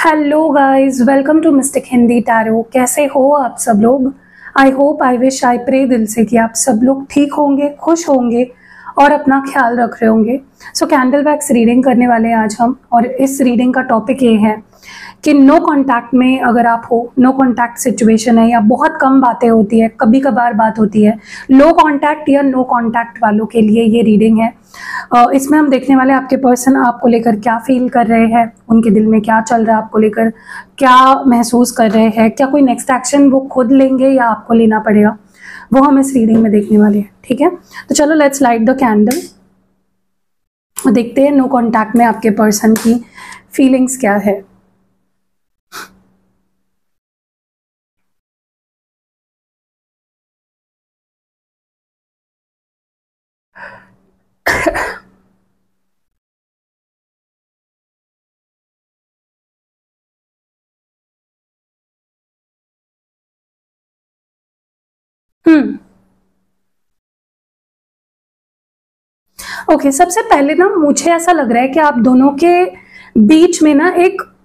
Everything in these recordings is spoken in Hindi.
Hello guys, welcome to mystic Hindi tarot. कैसे हो आप सब लोग? I hope, I wish, I pray दिल से कि आप सब लोग ठीक होंगे, खुश होंगे और अपना ख्याल रख रहे होंगे। सो कैंडल वैक्स रीडिंग करने वाले हैं आज हम, और इस रीडिंग का टॉपिक ये है कि नो कांटेक्ट में अगर आप हो, नो कांटेक्ट सिचुएशन है या बहुत कम बातें होती है, कभी कभार बात होती है, लो कांटेक्ट या नो कांटेक्ट वालों के लिए ये रीडिंग है। इसमें हम देखने वाले आपके पर्सन आपको लेकर क्या फील कर रहे हैं, उनके दिल में क्या चल रहा है, आपको लेकर क्या महसूस कर रहे हैं, क्या कोई नेक्स्ट एक्शन वो खुद लेंगे या आपको लेना पड़ेगा, वो हम इस रीडिंग में देखने वाले हैं। ठीक है, तो चलो लेट्स लाइट द कैंडल, देखते हैं नो कांटेक्ट में आपके पर्सन की फीलिंग्स क्या है। ओके, सबसे पहले ना मुझे ऐसा लग रहा है कि आप दोनों के बीच में ना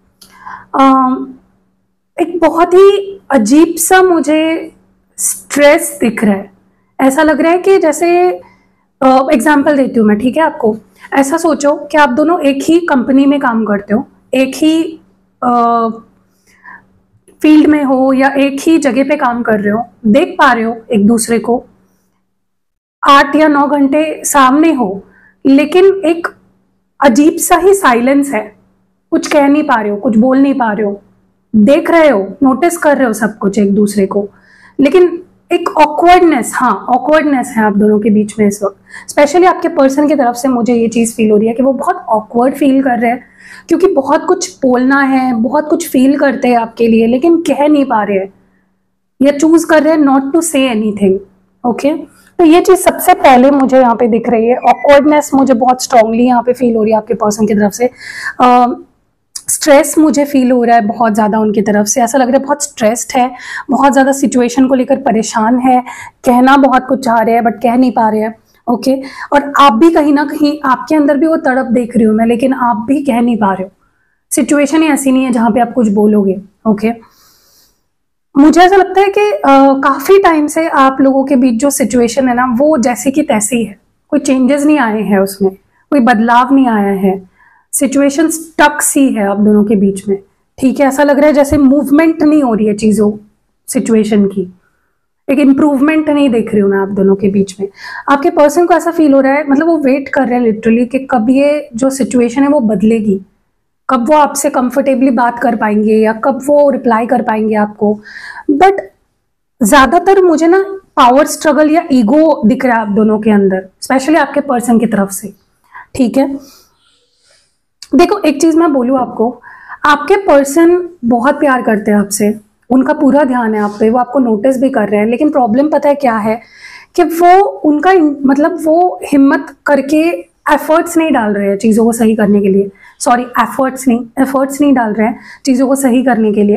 एक बहुत ही अजीब सा मुझे स्ट्रेस दिख रहा है। ऐसा लग रहा है कि जैसे एग्जाम्पल देती हूँ मैं, ठीक है आपको। ऐसा सोचो कि आप दोनों एक ही कंपनी में काम करते हो, एक ही फील्ड में हो या एक ही जगह पे काम कर रहे हो, देख पा रहे हो एक दूसरे को, 8 या 9 घंटे सामने हो, लेकिन एक अजीब सा ही साइलेंस है। कुछ कह नहीं पा रहे हो, कुछ बोल नहीं पा रहे हो, देख रहे हो, नोटिस कर रहे हो सब कुछ एक दूसरे को, लेकिन एक ऑकवर्डनेस, हाँ ऑकवर्डनेस है आप दोनों के बीच में इस वक्त। स्पेशली आपके पर्सन की तरफ से मुझे ये चीज़ फील हो रही है कि वो बहुत ऑकवर्ड फील कर रहे हैं, क्योंकि बहुत कुछ बोलना है, बहुत कुछ फील करते हैं आपके लिए, लेकिन कह नहीं पा रहे हैं या चूज कर रहे हैं not to say anything. Okay, तो ये चीज सबसे पहले मुझे यहाँ पे दिख रही है। ऑकवर्डनेस मुझे बहुत स्ट्रांगली यहाँ पे फील हो रही है आपके पर्सन की तरफ से। स्ट्रेस मुझे फील हो रहा है बहुत ज़्यादा उनकी तरफ से। ऐसा लग रहा है बहुत स्ट्रेस्ड है, बहुत ज़्यादा सिचुएशन को लेकर परेशान है, कहना बहुत कुछ चाह रहे हैं बट कह नहीं पा रहे हैं। ओके, और आप भी कहीं ना कहीं, आपके अंदर भी वो तड़प देख रही हूँ मैं, लेकिन आप भी कह नहीं पा रहे हो। सिचुएशन ही ऐसी नहीं है जहाँ पे आप कुछ बोलोगे। ओके, मुझे ऐसा लगता है कि काफी टाइम से आप लोगों के बीच जो सिचुएशन है ना, वो जैसी की तैसी है, कोई चेंजेस नहीं आए हैं उसमें, कोई बदलाव नहीं आया है, सिचुएशन स्टक सी है आप दोनों के बीच में। ठीक है, ऐसा लग रहा है जैसे मूवमेंट नहीं हो रही है चीजों, सिचुएशन की एक इम्प्रूवमेंट नहीं देख रही हूँ मैं आप दोनों के बीच में। आपके पर्सन को ऐसा फील हो रहा है, मतलब वो वेट कर रहे हैं लिटरली कि कब ये जो सिचुएशन है वो बदलेगी, कब वो आपसे कंफर्टेबली बात कर पाएंगे या कब वो रिप्लाई कर पाएंगे आपको। बट ज्यादातर मुझे ना पावर स्ट्रगल या ईगो दिख रहा है आप दोनों के अंदर, स्पेशली आपके पर्सन की तरफ से। ठीक है, देखो एक चीज मैं बोलूं आपको, आपके पर्सन बहुत प्यार करते हैं आपसे, उनका पूरा ध्यान है आप पे, वो आपको नोटिस भी कर रहे हैं, लेकिन प्रॉब्लम पता है क्या है कि वो उनका मतलब वो हिम्मत करके एफर्ट्स नहीं डाल रहे हैं चीज़ों को सही करने के लिए। सॉरी, एफर्ट्स नहीं डाल रहे हैं चीज़ों को सही करने के लिए।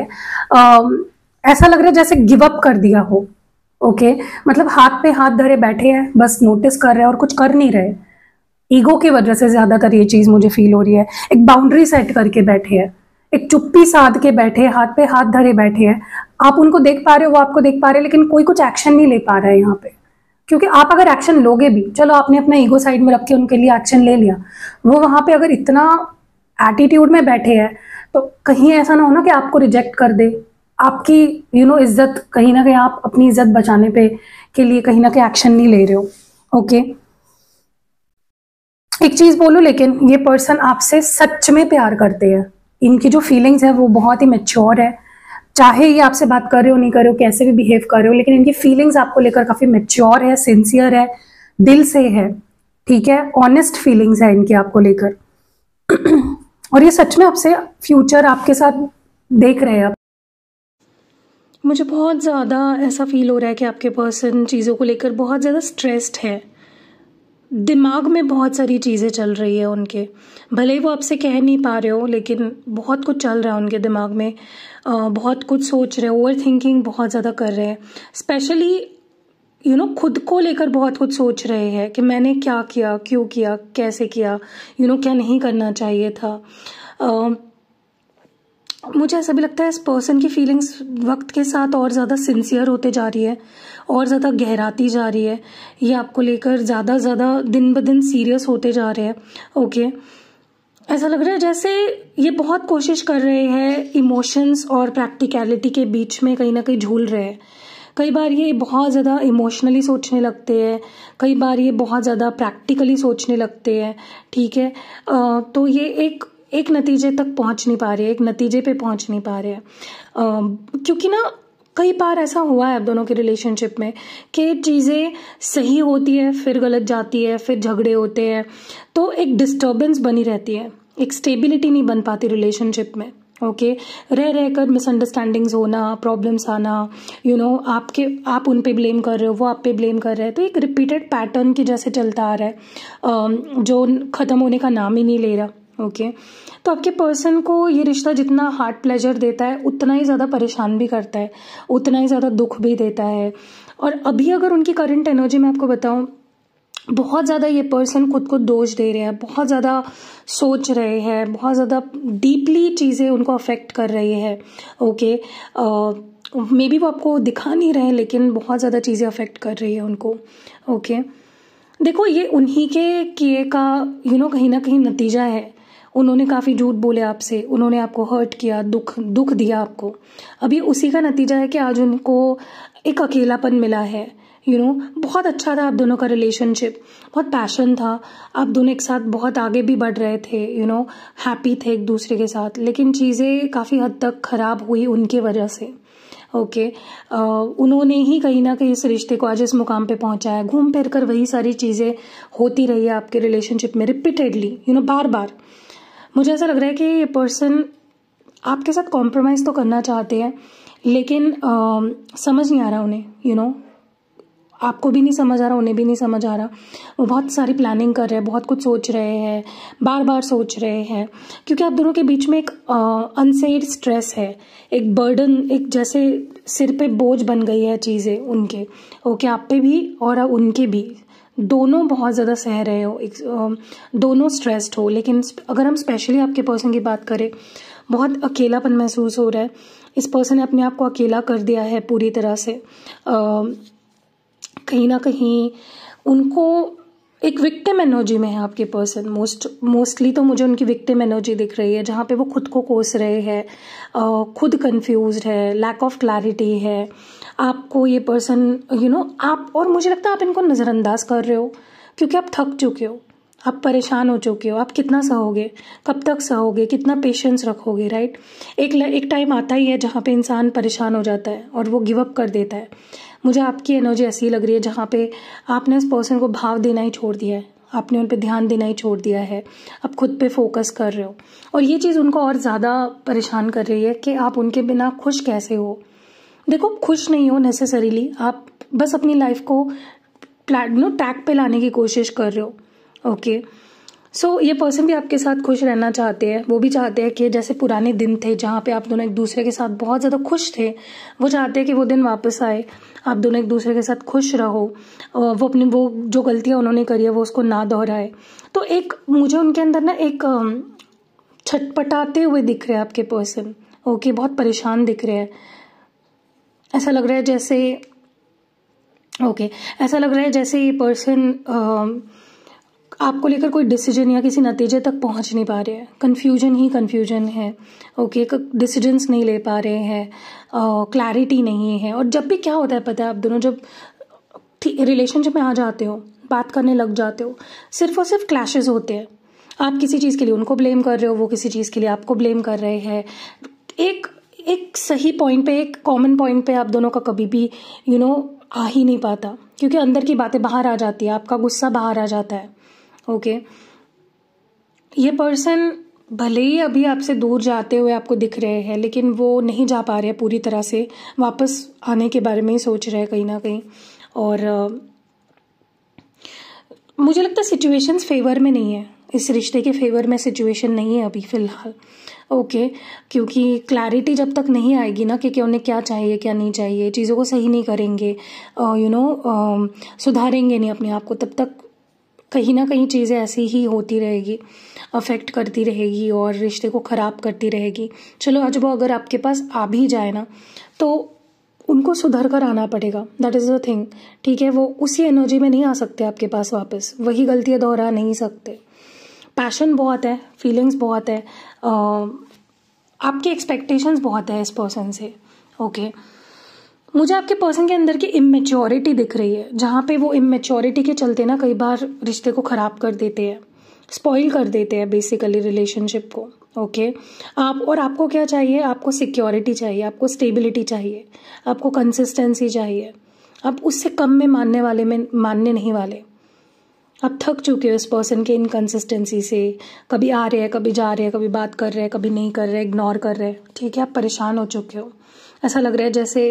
ऐसा लग रहा है जैसे गिव अप कर दिया हो। ओके, मतलब हाथ पे हाथ धरे बैठे हैं, बस नोटिस कर रहे हैं और कुछ कर नहीं रहे। ईगो की वजह से ज्यादातर ये चीज मुझे फील हो रही है। एक बाउंड्री सेट करके बैठे हैं, एक चुप्पी साध के बैठे हैं, हाथ पे हाथ धरे बैठे हैं। आप उनको देख पा रहे हो, वो आपको देख पा रहे हैं, लेकिन कोई कुछ एक्शन नहीं ले पा रहा है यहाँ पे। क्योंकि आप अगर एक्शन लोगे भी, चलो आपने अपना ईगो साइड में रख के उनके लिए एक्शन ले लिया, वो वहां पे अगर इतना एटीट्यूड में बैठे हैं तो कहीं ऐसा ना हो ना कि आपको रिजेक्ट कर दे, आपकी इज्जत, कहीं ना कहीं आप अपनी इज्जत बचाने पे के लिए कहीं ना कहीं एक्शन नहीं ले रहे हो। ओके, एक चीज बोलूं, लेकिन ये पर्सन आपसे सच में प्यार करते हैं, इनकी जो फीलिंग्स है वो बहुत ही मेच्योर है। चाहे ये आपसे बात कर रहे हो, नहीं कर रहे हो, कैसे भी बिहेव कर रहे हो, लेकिन इनकी फीलिंग्स आपको लेकर काफी मेच्योर है, सिंसियर है, दिल से है। ठीक है, ऑनेस्ट फीलिंग्स है इनकी आपको लेकर और ये सच में आपसे फ्यूचर आपके साथ देख रहे हैं आप। मुझे बहुत ज़्यादा ऐसा फील हो रहा है कि आपके पर्सन चीज़ों को लेकर बहुत ज़्यादा स्ट्रेस्ड है, दिमाग में बहुत सारी चीज़ें चल रही है उनके, भले ही वो आपसे कह नहीं पा रहे हो, लेकिन बहुत कुछ चल रहा है उनके दिमाग में। बहुत कुछ सोच रहे हैं, ओवर थिंकिंग बहुत ज़्यादा कर रहे हैं, स्पेशली खुद को लेकर बहुत कुछ सोच रहे हैं कि मैंने क्या किया, क्यों किया, कैसे किया, क्या नहीं करना चाहिए था। मुझे ऐसा भी लगता है इस पर्सन की फीलिंग्स वक्त के साथ और ज़्यादा सिंसियर होते जा रही है, और ज़्यादा गहराती जा रही है। ये आपको लेकर ज़्यादा दिन ब दिन सीरियस होते जा रहे हैं। ओके, ऐसा लग रहा है जैसे ये बहुत कोशिश कर रहे हैं इमोशंस और प्रैक्टिकलिटी के बीच में कहीं ना कहीं झूल रहे हैं। कई बार ये बहुत ज़्यादा इमोशनली सोचने लगते हैं, कई बार ये बहुत ज़्यादा प्रैक्टिकली सोचने लगते हैं। ठीक है, तो ये एक नतीजे तक पहुंच नहीं पा रहे, एक नतीजे पे पहुंच नहीं पा रहे हैं। क्योंकि ना कई बार ऐसा हुआ है आप दोनों के रिलेशनशिप में कि चीज़ें सही होती है, फिर गलत जाती है, फिर झगड़े होते हैं, तो एक डिस्टर्बेंस बनी रहती है, एक स्टेबिलिटी नहीं बन पाती रिलेशनशिप में। ओके, रह कर मिसअंडरस्टैंडिंग्स होना, प्रॉब्लम्स आना, आप उन पे ब्लेम कर रहे हो, वो आप पे ब्लेम कर रहे हैं, तो एक रिपीटेड पैटर्न की जैसे चलता आ रहा है, जो ख़त्म होने का नाम ही नहीं ले रहा। ओके, तो आपके पर्सन को ये रिश्ता जितना हार्ट प्लेजर देता है उतना ही ज़्यादा परेशान भी करता है, उतना ही ज़्यादा दुख भी देता है। और अभी अगर उनकी करंट एनर्जी मैं आपको बताऊं, बहुत ज़्यादा ये पर्सन खुद को दोष दे रहे हैं, बहुत ज़्यादा सोच रहे हैं, बहुत ज़्यादा डीपली चीज़ें उनको अफेक्ट कर रही है। ओके, मे बी वो आपको दिखा नहीं रहे लेकिन बहुत ज़्यादा चीज़ें अफेक्ट कर रही है उनको। ओके, देखो ये उन्हीं के किए का कहीं ना कहीं नतीजा है। उन्होंने काफ़ी झूठ बोले आपसे, उन्होंने आपको हर्ट किया, दुख दिया आपको। अभी उसी का नतीजा है कि आज उनको एक अकेलापन मिला है। बहुत अच्छा था आप दोनों का रिलेशनशिप, बहुत पैशन था, आप दोनों एक साथ बहुत आगे भी बढ़ रहे थे, हैप्पी थे एक दूसरे के साथ, लेकिन चीज़ें काफ़ी हद तक खराब हुई उनके वजह से। ओके, उन्होंने ही कहीं ना कहीं इस रिश्ते को आज इस मुकाम पे पहुंचाया। घूम फिर कर वही सारी चीज़ें होती रही है आपके रिलेशनशिप में रिपीटेडली, बार बार। मुझे ऐसा लग रहा है कि ये पर्सन आपके साथ कॉम्प्रोमाइज़ तो करना चाहते हैं, लेकिन समझ नहीं आ रहा उन्हें, आपको भी नहीं समझ आ रहा, उन्हें भी नहीं समझ आ रहा। वो बहुत सारी प्लानिंग कर रहे हैं, बहुत कुछ सोच रहे हैं, बार बार सोच रहे हैं, क्योंकि आप दोनों के बीच में एक अनसेड स्ट्रेस है, एक बर्डन, एक जैसे सिर पे बोझ बन गई है चीज़ें उनके। ओके, आप पे भी और उनके भी, दोनों बहुत ज़्यादा सह रहे हो, दोनों स्ट्रेस्ड हो। लेकिन अगर हम स्पेशली आपके पर्सन की बात करें, बहुत अकेलापन महसूस हो रहा है। इस पर्सन ने अपने आप को अकेला कर दिया है पूरी तरह से। कहीं ना कहीं उनको एक विक्टिम एनर्जी में है आपके पर्सन। मोस्टली तो मुझे उनकी विक्टिम एनर्जी दिख रही है, जहाँ पे वो खुद को कोस रहे हैं, खुद कंफ्यूज्ड है, लैक ऑफ क्लैरिटी है। आपको ये पर्सन आप, और मुझे लगता है आप इनको नज़रअंदाज कर रहे हो क्योंकि आप थक चुके हो, आप परेशान हो चुके हो। आप कितना सहोगे, कब तक सहोगे, कितना पेशेंस रखोगे, राइट? एक टाइम आता ही है जहाँ पे इंसान परेशान हो जाता है और वो गिव अप कर देता है। मुझे आपकी एनर्जी ऐसी लग रही है जहाँ पे आपने इस पर्सन को भाव देना ही छोड़ दिया है, आपने उन पे ध्यान देना ही छोड़ दिया है, आप खुद पे फोकस कर रहे हो। और ये चीज़ उनको और ज़्यादा परेशान कर रही है कि आप उनके बिना खुश कैसे हो। देखो, खुश नहीं हो नेसेसरीली, आप बस अपनी लाइफ को ट्रैक पे लाने की कोशिश कर रहे हो। ओके, सो ये पर्सन भी आपके साथ खुश रहना चाहते हैं। वो भी चाहते हैं कि जैसे पुराने दिन थे जहाँ पे आप दोनों एक दूसरे के साथ बहुत ज़्यादा खुश थे, वो चाहते हैं कि वो दिन वापस आए, आप दोनों एक दूसरे के साथ खुश रहो, वो जो गलतियाँ उन्होंने करी है वो उसको ना दोहराए। तो एक मुझे उनके अंदर ना एक छटपटाते हुए दिख रहे हैं आपके पर्सन। ओके, बहुत परेशान दिख रहे हैं। ऐसा लग रहा है जैसे ये पर्सन आपको लेकर कोई डिसीजन या किसी नतीजे तक पहुंच नहीं पा रहे हैं। कन्फ्यूजन है। ओके, डिसीजंस नहीं ले पा रहे हैं, क्लैरिटी नहीं है। और जब भी क्या होता है पता है, आप दोनों जब रिलेशनशिप में आ जाते हो, बात करने लग जाते हो, सिर्फ और सिर्फ क्लैशेस होते हैं। आप किसी चीज़ के लिए उनको ब्लेम कर रहे हो, वो किसी चीज़ के लिए आपको ब्लेम कर रहे हैं। एक सही पॉइंट पे, एक कॉमन पॉइंट पे आप दोनों का कभी भी आ ही नहीं पाता, क्योंकि अंदर की बातें बाहर आ जाती है, आपका गुस्सा बाहर आ जाता है। ओके, ये पर्सन भले ही अभी आपसे दूर जाते हुए आपको दिख रहे हैं, लेकिन वो नहीं जा पा रहे हैं पूरी तरह से, वापस आने के बारे में ही सोच रहे हैं कहीं ना कहीं। और मुझे लगता है सिचुएशंस फेवर में नहीं है, इस रिश्ते के फेवर में सिचुएशन नहीं है अभी फिलहाल। ओके, क्योंकि क्लैरिटी जब तक नहीं आएगी ना कि उन्हें क्या चाहिए क्या नहीं चाहिए, चीज़ों को सही नहीं करेंगे, सुधारेंगे नहीं अपने आप को, तब तक कहीं ना कहीं चीज़ें ऐसी ही होती रहेगी, अफेक्ट करती रहेगी और रिश्ते को ख़राब करती रहेगी। चलो आज वो अगर आपके पास आ भी जाए ना, तो उनको सुधर कर आना पड़ेगा, दैट इज़ द थिंग। ठीक है, वो उसी एनर्जी में नहीं आ सकते आपके पास वापस, वही गलतियाँ दोहरा नहीं सकते। पैशन बहुत है, फीलिंग्स बहुत है, आपकी एक्सपेक्टेशंस बहुत है इस पर्सन से। ओके, मुझे आपके पर्सन के अंदर की इमेच्योरिटी दिख रही है, जहाँ पे वो इमेच्योरिटी के चलते ना कई बार रिश्ते को ख़राब कर देते हैं, स्पॉइल कर देते हैं बेसिकली रिलेशनशिप को। ओके, आपको क्या चाहिए? आपको सिक्योरिटी चाहिए, आपको स्टेबिलिटी चाहिए, आपको कंसिस्टेंसी चाहिए। आप उससे कम में मानने नहीं वाले। आप थक चुके हो इस पर्सन के इनकंसिस्टेंसी से, कभी आ रहे हैं, कभी जा रहे हैं, कभी बात कर रहे हैं, कभी नहीं कर रहे, इग्नोर कर रहे हैं। ठीक है, आप परेशान हो चुके हो। ऐसा लग रहा है जैसे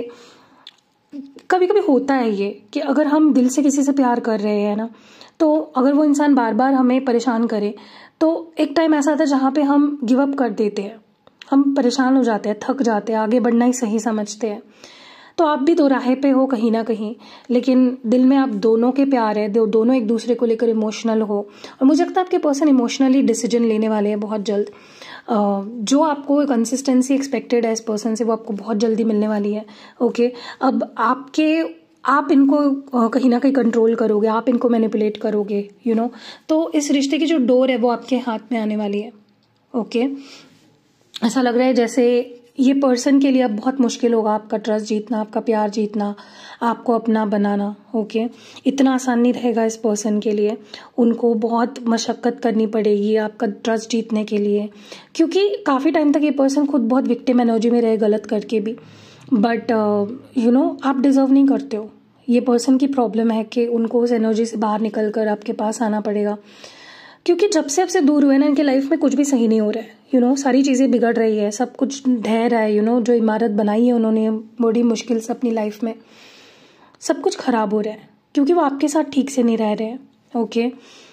कभी कभी होता है ये कि अगर हम दिल से किसी से प्यार कर रहे हैं ना, तो अगर वो इंसान बार बार हमें परेशान करे, तो एक टाइम ऐसा आता है जहाँ पे हम गिव अप कर देते हैं, हम परेशान हो जाते हैं, थक जाते हैं, आगे बढ़ना ही सही समझते हैं। तो आप भी दो राहे पे हो कहीं ना कहीं, लेकिन दिल में आप दोनों के प्यार है, दोनों एक दूसरे को लेकर इमोशनल हो। और मुझे लगता है आपके पर्सन इमोशनली डिसीजन लेने वाले हैं बहुत जल्द। जो आपको कंसिस्टेंसी एक्सपेक्टेड है इस पर्सन से, वो आपको बहुत जल्दी मिलने वाली है। ओके, अब आप इनको कहीं ना कहीं कंट्रोल करोगे, आप इनको मैनिपुलेट करोगे, तो इस रिश्ते की जो डोर है वो आपके हाथ में आने वाली है। ओके, ऐसा लग रहा है जैसे ये पर्सन के लिए अब बहुत मुश्किल होगा आपका ट्रस्ट जीतना, आपका प्यार जीतना, आपको अपना बनाना। ओके, इतना आसान नहीं रहेगा इस पर्सन के लिए, उनको बहुत मशक्क़त करनी पड़ेगी आपका ट्रस्ट जीतने के लिए, क्योंकि काफ़ी टाइम तक ये पर्सन खुद बहुत विक्टिम एनर्जी में रहे, गलत करके भी। बट आप डिज़र्व नहीं करते हो। ये पर्सन की प्रॉब्लम है कि उनको उस एनर्जी से बाहर निकल कर आपके पास आना पड़ेगा, क्योंकि जब से आपसे दूर हुए ना, इनके लाइफ में कुछ भी सही नहीं हो रहा है। सारी चीज़ें बिगड़ रही है, सब कुछ ढह रहा है। जो इमारत बनाई है उन्होंने बड़ी मुश्किल से अपनी लाइफ में, सब कुछ खराब हो रहा है क्योंकि वो आपके साथ ठीक से नहीं रह रहे हैं। ओके,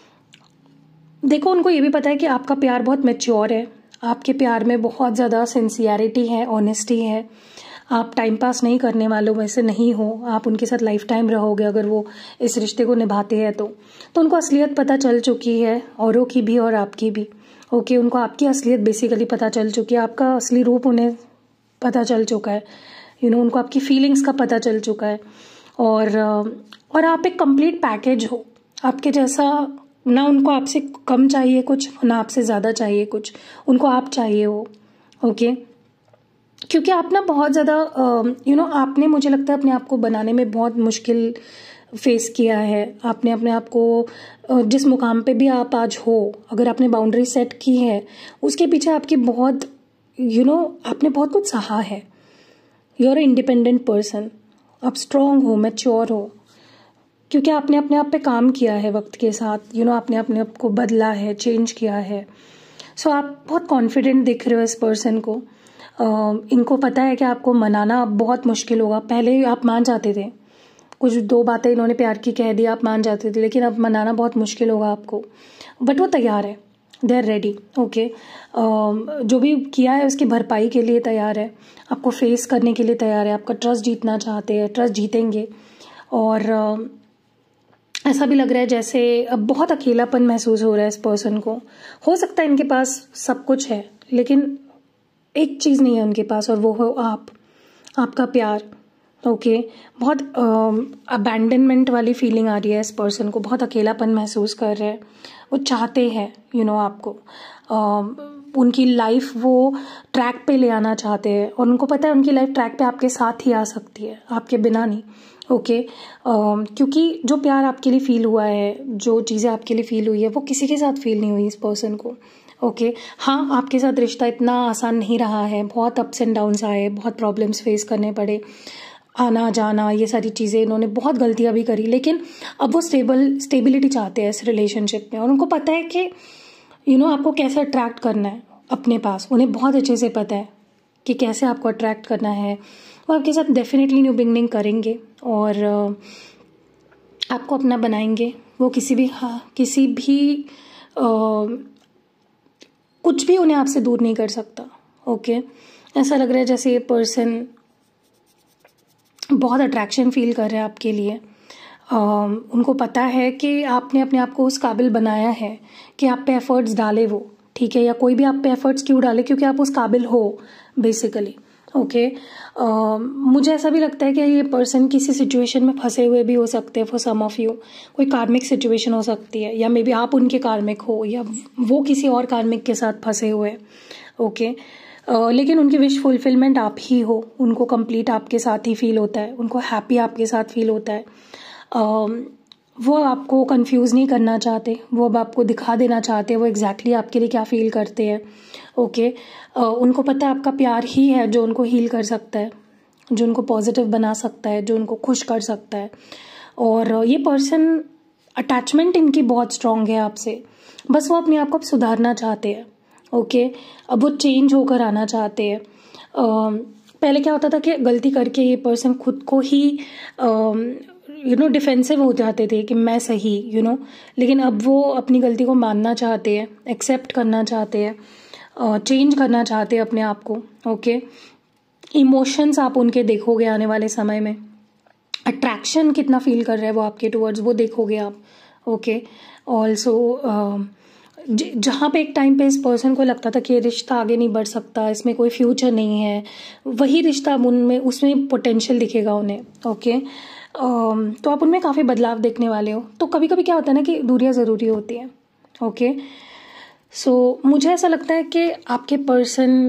देखो, उनको ये भी पता है कि आपका प्यार बहुत मैच्योर है, आपके प्यार में बहुत ज़्यादा सिंसियरिटी है, ऑनेस्टी है, आप टाइम पास नहीं करने वालों में से नहीं हो, आप उनके साथ लाइफ टाइम रहोगे अगर वो इस रिश्ते को निभाते हैं तो उनको असलियत पता चल चुकी है, औरों की भी और आपकी भी। ओके, उनको आपकी असलियत बेसिकली पता चल चुकी है, आपका असली रूप उन्हें पता चल चुका है। उनको आपकी फीलिंग्स का पता चल चुका है, और आप एक कंप्लीट पैकेज हो, आपके जैसा ना उनको आपसे कम चाहिए कुछ, ना आपसे ज़्यादा चाहिए कुछ, उनको आप चाहिए हो। ओके, क्योंकि आप ना बहुत ज़्यादा आपने, मुझे लगता है, अपने आप को बनाने में बहुत मुश्किल फेस किया है। आपने अपने आप को जिस मुकाम पे भी आप आज हो, अगर आपने बाउंड्री सेट की है, उसके पीछे आपकी बहुत आपने बहुत कुछ सहा है। You are a independent person, आप स्ट्रॉन्ग हो, मैच्योर हो, क्योंकि आपने अपने आप पे काम किया है वक्त के साथ। आपने अपने आप को बदला है, चेंज किया है। सो आप बहुत कॉन्फिडेंट दिख रहे हो इस पर्सन को। इनको पता है कि आपको मनाना बहुत मुश्किल होगा। पहले आप मान जाते थे, कुछ दो बातें इन्होंने प्यार की कह दी, आप मान जाते थे, लेकिन अब मनाना बहुत मुश्किल होगा आपको। बट वो तैयार है, दे आर रेडी। ओके, जो भी किया है उसकी भरपाई के लिए तैयार है, आपको फेस करने के लिए तैयार है, आपका ट्रस्ट जीतना चाहते हैं, ट्रस्ट जीतेंगे। और ऐसा भी लग रहा है जैसे अब बहुत अकेलापन महसूस हो रहा है इस पर्सन को। हो सकता है इनके पास सब कुछ है, लेकिन एक चीज़ नहीं है उनके पास, और वो हो आपका प्यार। ओके, बहुत अबैंडनमेंट वाली फीलिंग आ रही है इस पर्सन को, बहुत अकेलापन महसूस कर रहे हैं। वो चाहते हैं आपको, उनकी लाइफ वो ट्रैक पे ले आना चाहते हैं, और उनको पता है उनकी लाइफ ट्रैक पे आपके साथ ही आ सकती है, आपके बिना नहीं। ओके, क्योंकि जो प्यार आपके लिए फील हुआ है, जो चीज़ें आपके लिए फील हुई है, वो किसी के साथ फील नहीं हुई इस पर्सन को। ओके, हाँ, आपके साथ रिश्ता इतना आसान नहीं रहा है, बहुत अप्स एंड डाउन्स आए, बहुत प्रॉब्लम्स फेस करने पड़े, आना जाना, ये सारी चीज़ें, इन्होंने बहुत गलतियां भी करी, लेकिन अब वो स्टेबिलिटी चाहते हैं इस रिलेशनशिप में। और उनको पता है कि आपको कैसे अट्रैक्ट करना है अपने पास, उन्हें बहुत अच्छे से पता है कि कैसे आपको अट्रैक्ट करना है। वो आपके साथ डेफिनेटली न्यू बिगनिंग करेंगे और आपको अपना बनाएंगे। वो किसी भी कुछ भी उन्हें आपसे दूर नहीं कर सकता। ओके, ऐसा लग रहा है जैसे ये पर्सन बहुत अट्रैक्शन फील कर रहे हैं आपके लिए, उनको पता है कि आपने अपने आप को उस काबिल बनाया है कि आप पे एफर्ट्स डाले वो, ठीक है, या कोई भी आप पे एफर्ट्स क्यों डाले, क्योंकि आप उस काबिल हो बेसिकली। ओके, मुझे ऐसा भी लगता है कि ये पर्सन किसी सिचुएशन में फंसे हुए भी हो सकते हैं फॉर सम ऑफ यू। कोई कार्मिक सिचुएशन हो सकती है, या मे बी आप उनके कार्मिक हो, या वो किसी और कार्मिक के साथ फंसे हुए। ओके, लेकिन उनकी विश फुलफिलमेंट आप ही हो, उनको कंप्लीट आपके साथ ही फील होता है, उनको हैप्पी आपके साथ फील होता है। वो आपको कंफ्यूज नहीं करना चाहते, वो अब आपको दिखा देना चाहते हैं वो एग्जैक्टली आपके लिए क्या फील करते हैं। ओके, उनको पता है आपका प्यार ही है जो उनको हील कर सकता है, जो उनको पॉजिटिव बना सकता है, जो उनको खुश कर सकता है। और ये पर्सन, अटैचमेंट इनकी बहुत स्ट्रांग है आपसे, बस वो अपने आप को अब सुधारना चाहते हैं। ओके, अब वो चेंज होकर आना चाहते हैं। पहले क्या होता था कि गलती करके ये पर्सन खुद को ही डिफेंसिव हो जाते थे कि मैं सही, लेकिन अब वो अपनी गलती को मानना चाहते हैं, एक्सेप्ट करना चाहते हैं, चेंज करना चाहते हैं अपने आप को। ओके, इमोशंस आप उनके देखोगे आने वाले समय में, अट्रैक्शन कितना फील कर रहे हैं वो आपके टुवर्ड्स, वो देखोगे आप। ओके, ऑल्सो जहाँ पे एक टाइम पे इस पर्सन को लगता था कि ये रिश्ता आगे नहीं बढ़ सकता, इसमें कोई फ्यूचर नहीं है, वही रिश्ता अब उनमें, उसमें पोटेंशियल दिखेगा उन्हें। ओके, तो आप उनमें काफ़ी बदलाव देखने वाले हो। तो कभी कभी क्या होता है ना कि दूरियाँ ज़रूरी होती हैं। ओके, सो मुझे ऐसा लगता है कि आपके पर्सन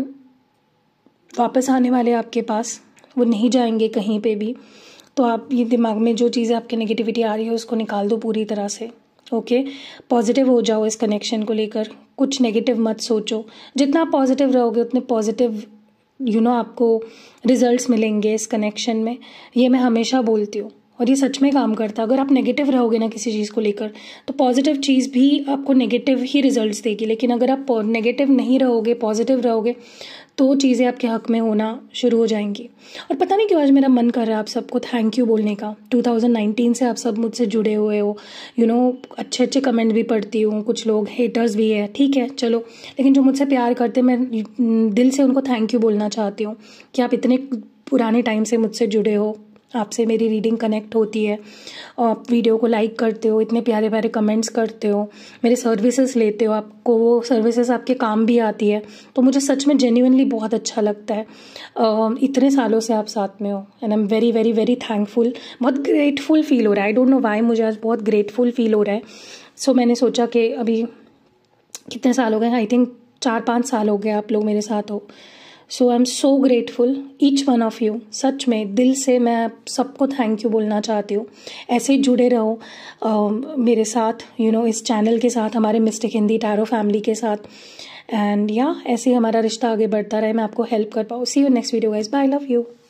वापस आने वाले आपके पास, वो नहीं जाएंगे कहीं पे भी। तो आप ये दिमाग में जो चीज़ें आपके नेगेटिविटी आ रही है उसको निकाल दो पूरी तरह से। ओके, पॉजिटिव हो जाओ इस कनेक्शन को लेकर, कुछ नेगेटिव मत सोचो। जितना आप पॉजिटिव रहोगे उतने पॉजिटिव आपको रिजल्ट्स मिलेंगे इस कनेक्शन में, ये मैं हमेशा बोलती हूँ और ये सच में काम करता है। अगर आप नेगेटिव रहोगे ना किसी चीज़ को लेकर, तो पॉजिटिव चीज़ भी आपको नेगेटिव ही रिजल्ट्स देगी। लेकिन अगर आप नेगेटिव नहीं रहोगे, पॉजिटिव रहोगे, तो चीज़ें आपके हक में होना शुरू हो जाएंगी। और पता नहीं क्यों आज मेरा मन कर रहा है आप सबको थैंक यू बोलने का। 2019 से आप सब मुझसे जुड़े हुए हो, अच्छे अच्छे कमेंट भी पढ़ती हूँ, कुछ लोग हेटर्स भी है, ठीक है चलो, लेकिन जो मुझसे प्यार करते, मैं दिल से उनको थैंक यू बोलना चाहती हूँ कि आप इतने पुराने टाइम से मुझसे जुड़े हो, आपसे मेरी रीडिंग कनेक्ट होती है, आप वीडियो को लाइक करते हो, इतने प्यारे प्यारे कमेंट्स करते हो, मेरे सर्विसेज लेते हो, आपको वो सर्विसेज आपके काम भी आती है। तो मुझे सच में जेन्युइनली बहुत अच्छा लगता है। इतने सालों से आप साथ में हो and I am very very very thankful. बहुत ग्रेटफुल फील हो रहा है, आई डोंट नो वाई, मुझे आज बहुत ग्रेटफुल फील हो रहा है। सो मैंने सोचा कि अभी कितने साल हो गए, आई थिंक 4-5 साल हो गए आप लोग मेरे साथ हो। So I am so grateful each one of you. सच में दिल से मैं सबको थैंक यू बोलना चाहती हूँ। ऐसे ही जुड़े रहो मेरे साथ, इस चैनल के साथ, हमारे मिस्टिक हिंदी टैरो फैमिली के साथ, एंड ऐसे ही हमारा रिश्ता आगे बढ़ता रहे, मैं आपको हेल्प कर पाऊँ। See you next video guys, bye, love you.